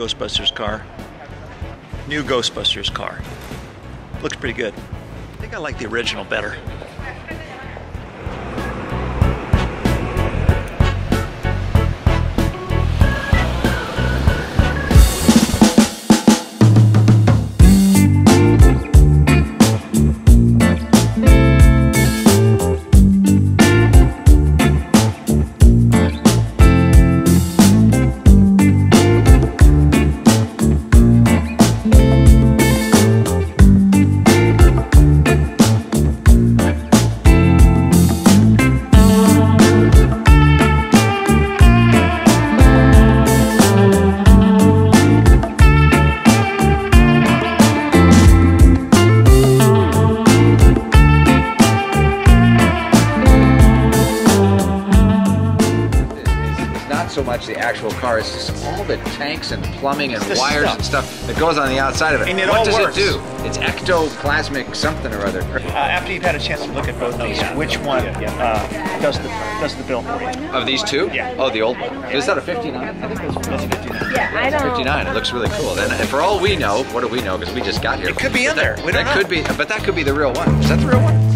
Ghostbusters car. New Ghostbusters car. Looks pretty good. I think I like the original better. So much the actual car, it's just all the tanks and plumbing and wires and stuff that goes on the outside of it. And what does it do? It's ectoplasmic something or other. After you've had a chance to look at both these, which one does the bill for you? Of these two? Yeah. Oh, the old one. Is that a 59? I think That's a 59. Yeah, I don't. 59. It looks really cool. Then, for all we know, what do we know? Because we just got here. It could be in there. We don't know. Could be, but that could be the real one. Is that the real one?